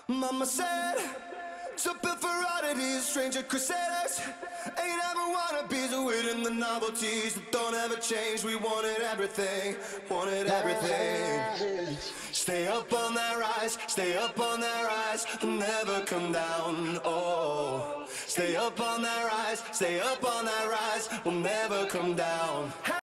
Mama said, to build for oddities, stranger crusaders, ain't ever wannabes, waiting the novelties that don't ever change. We wanted everything, wanted everything. Stay up on that rise, stay up on that rise, never come down, oh. Stay up on that rise, stay up on that rise, we'll never come down.